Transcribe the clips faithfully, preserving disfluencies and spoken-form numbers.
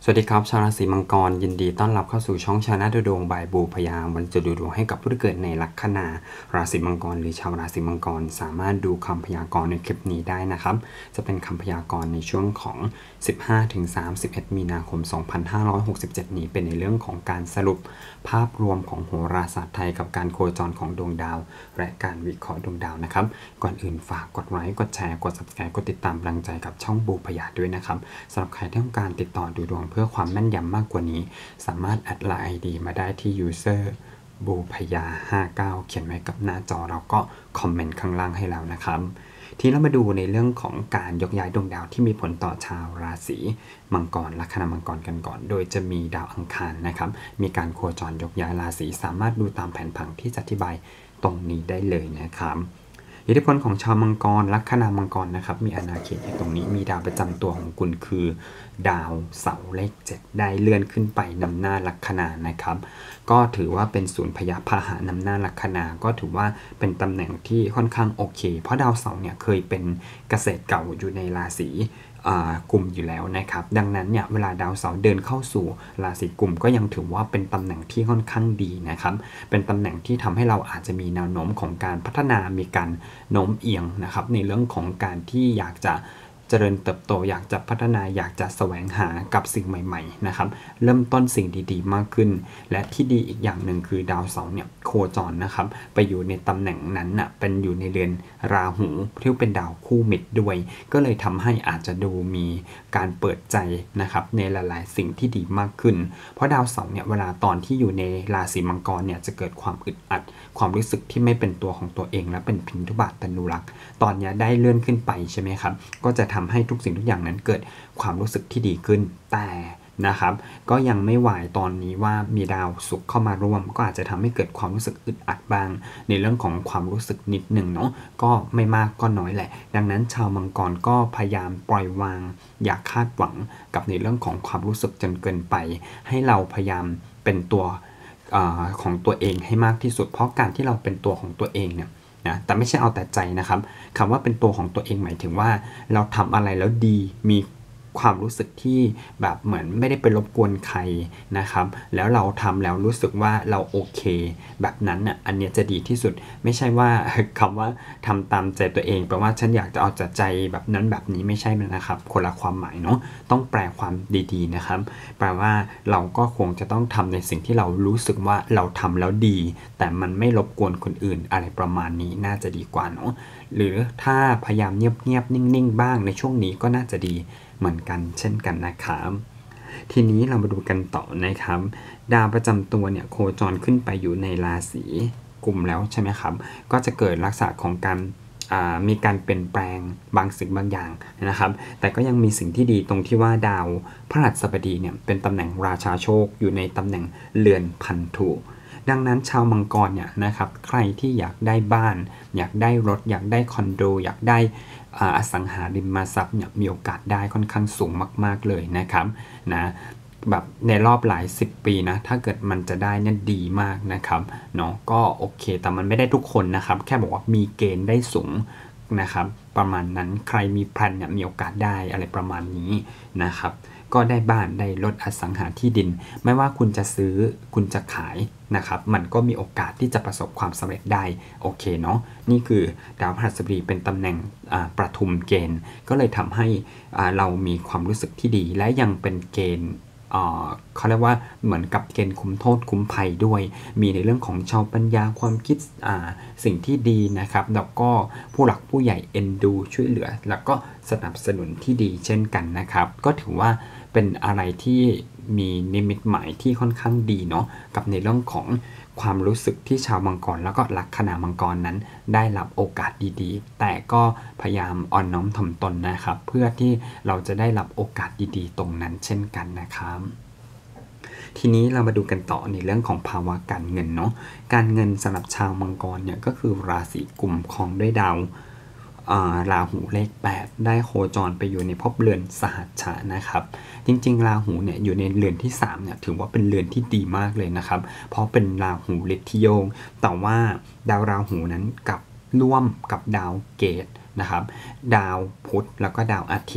สวัสดีครับชาวราศีมังกรยินดีต้อนรับเข้าสู่ช่องชาแนลดูดวงบายบูพยาวันจะดูดวงให้กับผู้ที่เกิดในลัคนาราศีมังกรหรือชาวราศีมังกรสามารถดูคำพยากรณ์ในคลิปนี้ได้นะครับจะเป็นคำพยากรณ์ในช่วงของ สิบห้าถึงสามสิบเอ็ด มีนาคม สองพันห้าร้อยหกสิบเจ็ด นี้เป็นในเรื่องของการสรุปภาพรวมของโหราศาสตร์ไทยกับการโคจรของดวงดาวและการวิเคราะห์ดวงดาวนะครับก่อนอื่นฝากกดไลค์กดแชร์กด ซับสไครบ์ กดติดตามกำลังใจกับช่องบูพยาด้วยนะครับสำหรับใครที่ต้องการติดต่อดูดวงเพื่อความแม่นยำมากกว่านี้สามารถแอดไลน์ ไอ ดี มาได้ที่ user บูพยาห้าเก้าเขียนไว้กับหน้าจอเราก็คอมเมนต์ข้างล่างให้เรานะครับทีเรามาดูในเรื่องของการยกย้ายดวงดาวที่มีผลต่อชาวราศีมังกรลัคนามังกรกันก่อนโดยจะมีดาวอังคารนะครับมีการโคจรยกย้ายราศีสามารถดูตามแผนผังที่จะอธิบายตรงนี้ได้เลยนะครับอิทธิพลของชาวมังกรลัคนามังกรนะครับมีอาณาเขตอยู่ตรงนี้มีดาวประจำตัวของคุณคือดาวเสาร์เลขเจ็ดได้เลื่อนขึ้นไปนำหน้าลัคนานะครับก็ถือว่าเป็นศูนย์พยาพาหะนำหน้าลัคนาก็ถือว่าเป็นตำแหน่งที่ค่อนข้างโอเคเพราะดาวเสาร์เนี่ยเคยเป็นเกษตรเก่าอยู่ในราศีกุมอยู่แล้วนะครับดังนั้นเนี่ยเวลาดาวเสาร์เดินเข้าสู่ราศีกุมก็ยังถือว่าเป็นตำแหน่งที่ค่อนข้างดีนะครับเป็นตำแหน่งที่ทำให้เราอาจจะมีแนวโน้มของการพัฒนามีการโน้มเอียงนะครับในเรื่องของการที่อยากจะเจริญเติบโตอยากจะพัฒนาอยากจะแสวงหากับสิ่งใหม่ๆนะครับเริ่มต้นสิ่งดีๆมากขึ้นและที่ดีอีกอย่างหนึ่งคือดาวเสาร์เนี่ยโคจรนะครับไปอยู่ในตำแหน่งนั้นน่ะเป็นอยู่ในเรือนราหูที่เป็นดาวคู่มิตรด้วยก็เลยทำให้อาจจะดูมีการเปิดใจนะครับในหลายๆสิ่งที่ดีมากขึ้นเพราะดาวเสาร์เนี่ยเวลาตอนที่อยู่ในราศีมังกรเนี่ยจะเกิดความอึดอัดความรู้สึกที่ไม่เป็นตัวของตัวเองและเป็นพินทุบาทตนุรักษ์ตอนนี้ได้เลื่อนขึ้นไปใช่ไหมครับก็จะทำให้ทุกสิ่งทุกอย่างนั้นเกิดความรู้สึกที่ดีขึ้นแต่นะครับก็ยังไม่ไหวตอนนี้ว่ามีดาวศุกร์เข้ามาร่วมก็อาจจะทำให้เกิดความรู้สึกอึดอัดบ้างในเรื่องของความรู้สึกนิดหนึ่งเนาะก็ไม่มากก็น้อยแหละดังนั้นชาวมังกรก็พยายามปล่อยวางอย่าคาดหวังกับในเรื่องของความรู้สึกจนเกินไปให้เราพยายามเป็นตัวอของตัวเองให้มากที่สุดเพราะการที่เราเป็นตัวของตัวเองเนี่ยนะแต่ไม่ใช่เอาแต่ใจนะครับคำว่าเป็นตัวของตัวเองหมายถึงว่าเราทำอะไรแล้วดีมีความรู้สึกที่แบบเหมือนไม่ได้ไปรบกวนใครนะครับแล้วเราทำแล้วรู้สึกว่าเราโอเคแบบนั้นน่ะอันนี้จะดีที่สุดไม่ใช่ว่าคำว่าทำตามใจตัวเองแปลว่าฉันอยากจะเอาแต่ใจแบบนั้นแบบนี้ไม่ใช่นะครับคนละความหมายเนาะต้องแปลความดีๆนะครับแปลว่าเราก็คงจะต้องทำในสิ่งที่เรารู้สึกว่าเราทำแล้วดีแต่มันไม่รบกวนคนอื่นอะไรประมาณนี้น่าจะดีกว่าเนาะหรือถ้าพยายามเงียบๆนิ่งๆบ้างในช่วงนี้ก็น่าจะดีเหมือนกันเช่นกันนะครับทีนี้เรามาดูกันต่อนะครับดาวประจำตัวเนี่ยโคจรขึ้นไปอยู่ในราศีกุมแล้วใช่ไหมครับก็จะเกิดลักษณะของการมีการเปลี่ยนแปลงบางสิ่งบางอย่างนะครับแต่ก็ยังมีสิ่งที่ดีตรงที่ว่าดาวพฤหัสบดีเนี่ยเป็นตำแหน่งราชาโชคอยู่ในตำแหน่งเรือนพันธุดังนั้นชาวมังกรเนี่ยนะครับใครที่อยากได้บ้านอยากได้รถอยากได้คอนโดอยากได้อสังหาริมทรัพย์เนี่ยมีโอกาสได้ค่อนข้างสูงมากๆเลยนะครับนะแบบในรอบหลายสิบปีนะถ้าเกิดมันจะได้เนี่ยดีมากนะครับเนาะก็โอเคแต่มันไม่ได้ทุกคนนะครับแค่บอกว่ามีเกณฑ์ได้สูงนะครับประมาณนั้นใครมีแพลนเนี่ยมีโอกาสได้อะไรประมาณนี้นะครับก็ได้บ้านได้รถอสังหาที่ดินไม่ว่าคุณจะซื้อคุณจะขายนะครับมันก็มีโอกาสที่จะประสบความสำเร็จได้โอเคเนาะนี่คือดาวพฤหัสบดีเป็นตำแหน่งประทุมเกณฑ์ก็เลยทำให้เรามีความรู้สึกที่ดีและยังเป็นเกณฑ์เขาเรียกว่าเหมือนกับเกณฑ์คุ้มโทษคุ้มภัยด้วยมีในเรื่องของชาวปัญญาความคิดสิ่งที่ดีนะครับแล้วก็ผู้หลักผู้ใหญ่เอ็นดูช่วยเหลือแล้วก็สนับสนุนที่ดีเช่นกันนะครับก็ถือว่าเป็นอะไรที่มีนิมิตหมายที่ค่อนข้างดีเนาะกับในเรื่องของความรู้สึกที่ชาวมังกรแล้วก็ลัคนามังกรนั้นได้รับโอกาสดีๆแต่ก็พยายามอ่อนน้อมถ่อมตนนะครับเพื่อที่เราจะได้รับโอกาสดีๆตรงนั้นเช่นกันนะครับทีนี้เรามาดูกันต่อในเรื่องของภาวะการเงินเนาะการเงินสำหรับชาวมังกรเนี่ยก็คือราศีกุมครองด้วยดาวราหูเลขแปดได้โคจรไปอยู่ในภพเรือนสหัชชะนะครับจริงๆราหูเนี่ยอยู่ในเรือนที่สามเนี่ยถือว่าเป็นเรือนที่ดีมากเลยนะครับเพราะเป็นราหูฤทธิโยงแต่ว่าดาวราหูนั้นกับร่วมกับดาวเกตนะครับดาวพุธแล้วก็ดาวอาทิตย์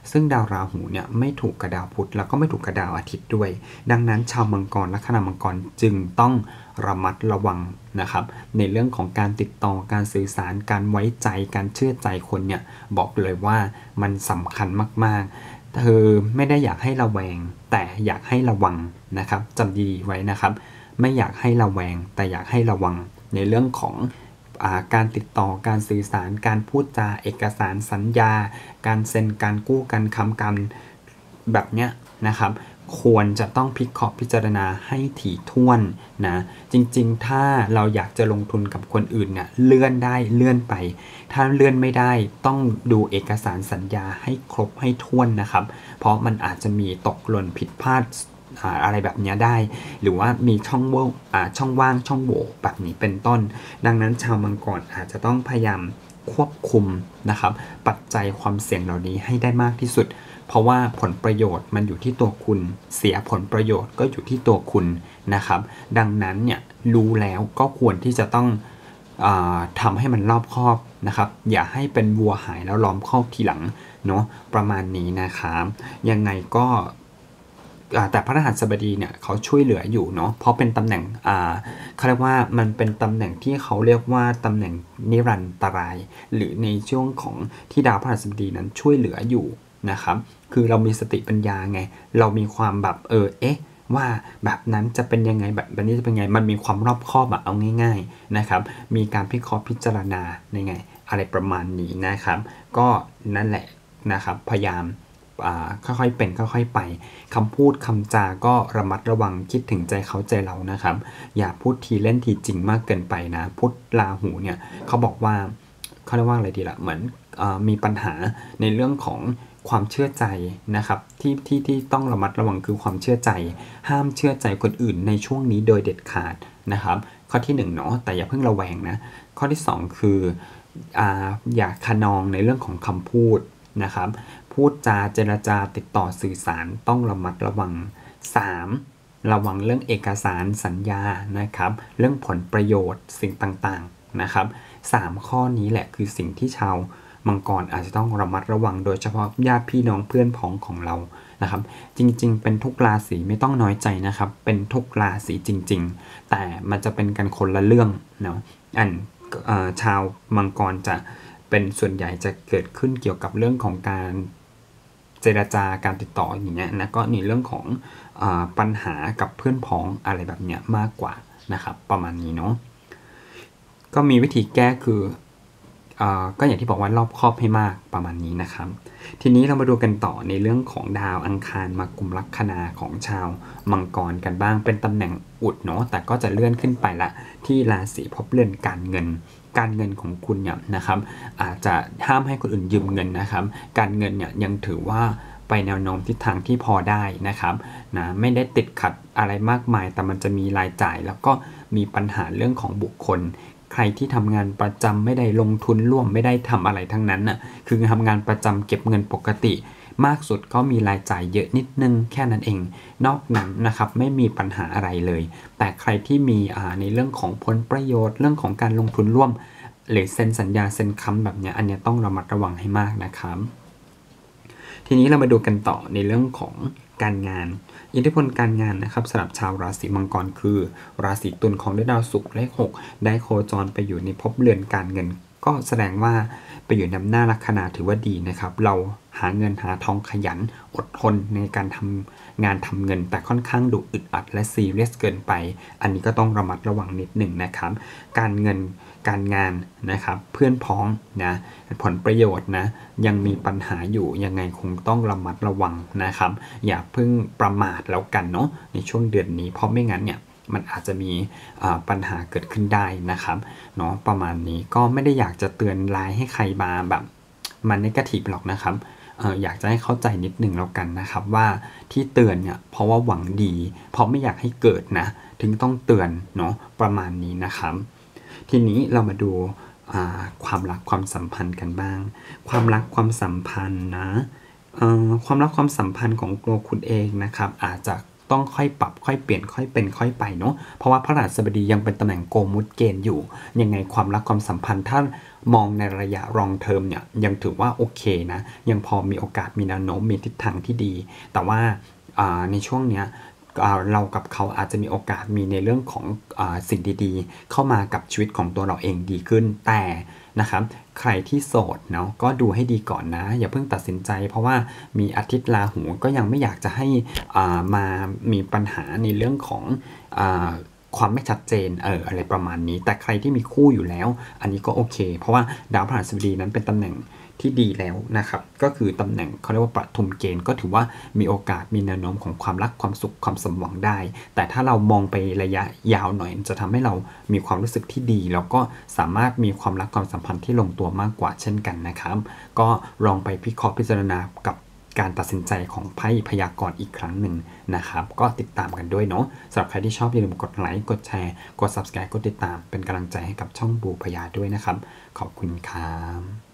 ซึ่งดาวราหูเนี่ยไม่ถูกกับดาวพุธแล้วก็ไม่ถูกกับดาวอาทิตย์ด้วยดังนั้นชาวมังกรลัคนามังกรจึงต้องระมัดระวังนะครับในเรื่องของการติดต่อการสื่อสารการไว้ใจการเชื่อใจคนเนี่ยบอกเลยว่ามันสำคัญมากๆเธอไม่ได้อยากให้ระแวงแต่อยากให้ระวังนะครับจำดีๆไว้นะครับไม่อยากให้ระแวงแต่อยากให้ระวังในเรื่องของการติดต่อการสื่อสารการพูดจาเอกสารสัญญาการเซ็นการกู้การค้ำกันแบบเนี้ยนะครับควรจะต้องพิเคราะห์พิจารณาให้ถี่ถ้วนนะจริงๆถ้าเราอยากจะลงทุนกับคนอื่นเนี่ยเลื่อนได้เลื่อนไปถ้าเลื่อนไม่ได้ต้องดูเอกสารสัญญาให้ครบให้ถ้วนนะครับเพราะมันอาจจะมีตกหล่นผิดพลาดอะไรแบบนี้ได้หรือว่ามีช่องว่างช่องว่างช่องโหว่แบบนี้เป็นต้นดังนั้นชาวมังกรอาจจะต้องพยายามควบคุมนะครับปัจจัยความเสี่ยงเหล่านี้ให้ได้มากที่สุดเพราะว่าผลประโยชน์มันอยู่ที่ตัวคุณเสียผลประโยชน์ก็อยู่ที่ตัวคุณนะครับดังนั้นเนี่ยรู้แล้วก็ควรที่จะต้องอาทำให้มันรอบคอบนะครับอย่าให้เป็นวัวหายแล้วล้อมคอกทีหลังเนาะประมาณนี้นะครับยังไงก็แต่พระรหัสบดีเนี่ยเขาช่วยเหลืออยู่เนาะเพราะเป็นตำแหน่งอ่าเขาเรียกว่ามันเป็นตำแหน่งที่เขาเรียกว่าตำแหน่งนิรันตรายหรือในช่วงของที่ดาวพระรหัสบดีนั้นช่วยเหลืออยู่นะครับคือเรามีสติปัญญาไงเรามีความแบบเออเอ๊ะว่าแบบนั้นจะเป็นยังไงแบบแบบนี้จะเป็นไงมันมีความรอบคอบอะเอาง่ายๆนะครับมีการพิเคราะห์พิจารณาในไงอะไรประมาณนี้นะครับก็นั่นแหละนะครับพยายามค่อยๆเป็นค่อยๆไปคำพูดคำจาก็ระมัดระวังคิดถึงใจเขาใจเรานะครับอย่าพูดทีเล่นทีจริงมากเกินไปนะพุธราหูเนี่ยเขาบอกว่าเขาเรียกว่าอะไรดีละเหมือนมีปัญหาในเรื่องของความเชื่อใจนะครับที่ที่ที่ต้องระมัดระวังคือความเชื่อใจห้ามเชื่อใจคนอื่นในช่วงนี้โดยเด็ดขาดนะครับข้อที่หนึ่งเนาะแต่อย่าเพิ่งระแวงนะข้อที่สองคืออ่าอย่าคะนองในเรื่องของคำพูดนะครับพูดจาเจรจาติดต่อสื่อสารต้องระมัดระวัง สาม. ระวังเรื่องเอกสารสัญญานะครับเรื่องผลประโยชน์สิ่งต่างๆนะครับสามข้อนี้แหละคือสิ่งที่ชาวมังกรอาจจะต้องระมัดระวังโดยเฉพาะญาติพี่น้องเพื่อนพ้องของเรานะครับจริงๆเป็นทุกราศีไม่ต้องน้อยใจนะครับเป็นทุกราศีจริงๆแต่มันจะเป็นกันคนละเรื่องเนาะอันชาวมังกรจะเป็นส่วนใหญ่จะเกิดขึ้นเกี่ยวกับเรื่องของการเจรจาการติดต่ออย่างเงี้ยนะก็ในเรื่องของอปัญหากับเพื่อนพ้องอะไรแบบเนี้ยมากกว่านะครับประมาณนี้เนาะก็มีวิธีแก้คือก็อย่างที่บอกว่ารอบคอบให้มากประมาณนี้นะครับทีนี้เรามาดูกันต่อในเรื่องของดาวอังคารมากุมลัคนาของชาวมังกรกันบ้างเป็นตำแหน่งอุดเนาะแต่ก็จะเลื่อนขึ้นไปละที่ราศีพบเรือนการเงินการเงินของคุณเนี่ยนะครับอาจจะห้ามให้คนอื่นยืมเงินนะครับการเงินเนี่ยยังถือว่าไปแนวโน้มทิศทางที่พอได้นะครับนะไม่ได้ติดขัดอะไรมากมายแต่มันจะมีรายจ่ายแล้วก็มีปัญหาเรื่องของบุคคลใครที่ทำงานประจำไม่ได้ลงทุนร่วมไม่ได้ทำอะไรทั้งนั้นน่ะคือทำงานประจำเก็บเงินปกติมากสุดก็มีรายจ่ายเยอะนิดนึงแค่นั้นเองนอกนั้นนะครับไม่มีปัญหาอะไรเลยแต่ใครที่มีในเรื่องของผลประโยชน์เรื่องของการลงทุนร่วมหรือเซ็นสัญญาเซ็นค้ำแบบนี้อันนี้ต้องระมัดระวังให้มากนะครับทีนี้เรามาดูกันต่อในเรื่องของการงานอิทธิพลการงานนะครับสำหรับชาวราศีมังกรคือราศีตุลของดาวศุกร์เลขหกได้โคจรไปอยู่ในภพเรือนการเงินก็แสดงว่าไปอยู่นำหน้าลัคนาถือว่าดีนะครับเราหาเงินหาทองขยันอดทนในการทำงานทำเงินแต่ค่อนข้างดุอึดอัดและซีเรียสเกินไปอันนี้ก็ต้องระมัดระวังนิดหนึ่งนะครับการเงินการงานนะครับเพื่อนพ้องนะผลประโยชน์นะยังมีปัญหาอยู่ยังไงคงต้องระมัดระวังนะครับอย่าเพิ่งประมาทแล้วกันเนาะในช่วงเดือนนี้เพราะไม่งั้นเนี่ยมันอาจจะมีปัญหาเกิดขึ้นได้นะครับเนาะประมาณนี้ก็ไม่ได้อยากจะเตือนไลน์ให้ใครมาแบบมันนกาทีฟหรอกนะครับเอออยากจะให้เข้าใจนิดหนึ่งแล้วกันนะครับว่าที่เตือนเนี่ยเพราะว่าหวังดีเพราะไม่อยากให้เกิดนะถึงต้องเตือนเนาะประมาณนี้นะครับทีนี้เรามาดูความรักความสัมพันธ์กันบ้างความรักความสัมพันธ์นะความรักความสัมพันธ์ของตัวคุณเองนะครับอาจจะต้องค่อยปรับค่อยเปลี่ยนค่อยเป็นค่อยไปเนาะเพราะว่าพระราชบดียังเป็นตำแหน่งโกมุตเกณฑ์อยู่ยังไงความรักความสัมพันธ์ถ้ามองในระยะรองเทอมเนี่ยยังถือว่าโอเคนะยังพอมีโอกาสมีแนวโน้มมีทิศทางที่ดีแต่ว่าในช่วงเนี้ยเรากับเขาอาจจะมีโอกาสมีในเรื่องของอสิ่งดีๆเข้ามากับชีวิตของตัวเราเองดีขึ้นแต่นะครับใครที่โสดเนาะก็ดูให้ดีก่อนนะอย่าเพิ่งตัดสินใจเพราะว่ามีอาทิตย์ราหูก็ยังไม่อยากจะให้มามีปัญหาในเรื่องของความไม่ชัดเจนเอออะไรประมาณนี้แต่ใครที่มีคู่อยู่แล้วอันนี้ก็โอเคเพราะว่าดาวพฤหัสบดีนั้นเป็นตำแหน่งที่ดีแล้วนะครับก็คือตำแหน่งเขาเรียกว่าปฐุมเกณฑ์ก็ถือว่ามีโอกาสมีแนวโน้มของความรักความสุขความสมหวังได้แต่ถ้าเรามองไประยะยาวหน่อยจะทำให้เรามีความรู้สึกที่ดีแล้วก็สามารถมีความรักความสัมพันธ์ที่ลงตัวมากกว่าเช่นกันนะครับก็ลองไปพิเคราะห์พิจารณากับการตัดสินใจของไพ่พยากรณ์อีกครั้งหนึ่งนะครับก็ติดตามกันด้วยเนาะสำหรับใครที่ชอบอย่าลืมกดไลค์กดแชร์กด ซับสไครบ์ กดติดตามเป็นกำลังใจให้กับช่องบูพยาด้วยนะครับขอบคุณครับ